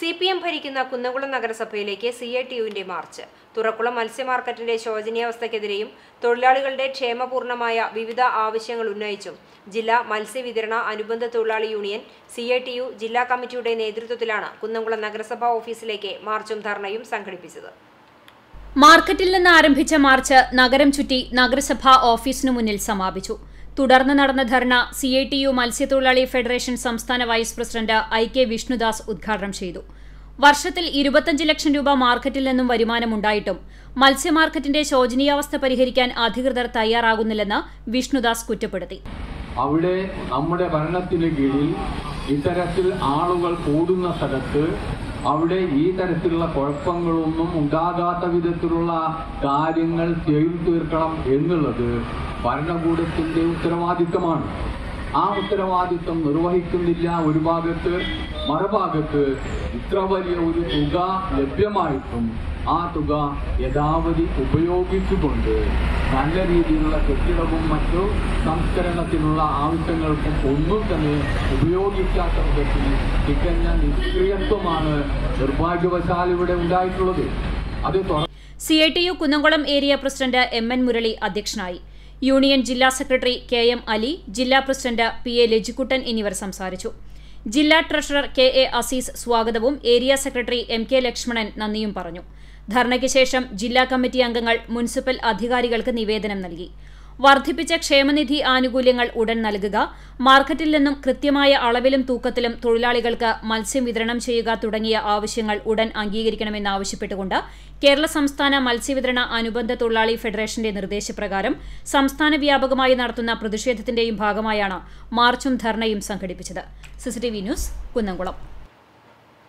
CPM ഭരിക്കുന്ന കുന്നംകുളം നഗരസഭയിലേക്ക് CITU-ന്റെ മാർച്ച്. തുറക്കുളം മത്സ്യ മാർക്കറ്റിന്റെ ശോചനീയാവസ്ഥയ്ക്കെതിരെയും തൊഴിലാളികളുടെ ക്ഷേമപൂർണ്ണമായ വിവിധ ആവശ്യങ്ങൾ ഉന്നയിച്ചും ജില്ലാ മത്സ്യവിതരണ അനുബന്ധ തൊഴിലാളി യൂണിയൻ CITU ജില്ലാ കമ്മിറ്റിയുടെ നേതൃത്വത്തിലാണ് കുന്നംകുളം നഗരസഭാ ഓഫീസിലേക്ക് മാർച്ചും ധർണയും സംഘടിപ്പിച്ചത്. മാർക്കറ്റിൽ നിന്ന് ആരംഭിച്ച മാർച്ച് നഗരം ചുറ്റി നഗരസഭാ ഓഫീസിനു മുന്നിൽ സമാപിച്ചു. തുടർന്ന് നടന്ന ധർണ CITU മത്സ്യത്തൊഴിലാളി ഫെഡറേഷൻ സംസ്ഥാന വൈസ് പ്രസിഡന്റ് IK വിഷ്ണുദാസ് ഉദ്ഘാടനം ചെയ്തു. വർഷത്തിൽ 25 ലക്ഷം രൂപ മാർക്കറ്റിൽ നിന്നും വരുമാനമുണ്ടായിട്ടും മത്സ്യ മാർക്കറ്റിന്റെ ശോചനീയാവസ്ഥ പരിഹരിക്കാൻ അധികൃതർ തയ്യാറാകുന്നില്ലെന്ന് വിഷ്ണുദാസ് കുറ്റപ്പെടുത്തി. അവിടെ നമ്മുടെ ഭരണത്തിന് കീഴിൽ ഇത്തരത്തിൽ ആളുകൾ കൂടുന്ന സ്ഥലത്ത് അവിടെ ഈ തരത്തിലുള്ള കുഴപ്പങ്ങളൊന്നും ഉണ്ടാകാത്ത വിധത്തിലുള്ള കാര്യങ്ങൾ ചെയ്തു തീർക്കണം എന്നുള്ളത് ഭരണകൂടത്തിന്റെ ഉത്തരവാദിത്തമാണ്. ആ ഉത്തരവാദിത്തം നിർവഹിക്കുന്നില്ല ഒരു ഭാഗത്ത്, മറുഭാഗത്ത് ഇത്ര വലിയ ഒരു തുക ലഭ്യമായിട്ടും ആ തുക യഥാവധി ഉപയോഗിച്ചുകൊണ്ട് നല്ല രീതിയിലുള്ള കെട്ടിടവും മറ്റു സംസ്കരണത്തിനുള്ള ആവശ്യങ്ങൾക്കും ഒന്നും തന്നെ ഉപയോഗിക്കാത്ത വിധത്തിൽ തികഞ്ഞ നിഷ്ക്രിയത്വമാണ് നിർഭാഗ്യവശാൽ ഇവിടെ ഉണ്ടായിട്ടുള്ളത്. CITU Kunnamkulam area president MN Murali അധ്യക്ഷനായി. യൂണിയൻ ജില്ലാ സെക്രട്ടറി KM അലി, ജില്ലാ പ്രസിഡന്റ് PA ലജിക്കുട്ടൻ എന്നിവർ സംസാരിച്ചു. ജില്ലാ ട്രഷറർ KA അസീസ് സ്വാഗതവും ഏരിയ സെക്രട്ടറി MK ലക്ഷ്മണൻ നന്ദിയും പറഞ്ഞു. ധർണയ്ക്ക് ശേഷം ജില്ലാ കമ്മിറ്റി അംഗങ്ങൾ മുനിസിപ്പൽ അധികാരികൾക്ക് നിവേദനം നൽകി. വർദ്ധിപ്പിച്ച ക്ഷേമനിധി ആനുകൂല്യങ്ങൾ ഉടൻ നൽകുക, മാർക്കറ്റിൽ നിന്നും കൃത്യമായ അളവിലും തൂക്കത്തിലും തൊഴിലാളികൾക്ക് മത്സ്യം വിതരണം ചെയ്യുക തുടങ്ങിയ ആവശ്യങ്ങൾ ഉടൻ അംഗീകരിക്കണമെന്നാവശ്യപ്പെട്ടുകൊണ്ട് കേരള സംസ്ഥാന മത്സ്യവിതരണ അനുബന്ധ തൊഴിലാളി ഫെഡറേഷന്റെ നിർദ്ദേശപ്രകാരം സംസ്ഥാന വ്യാപകമായി നടത്തുന്ന പ്രതിഷേധത്തിന്റെയും ഭാഗമായാണ് മാർച്ചും ധർണയും സംഘടിപ്പിച്ചത്. CCTV news Kunnamkulam.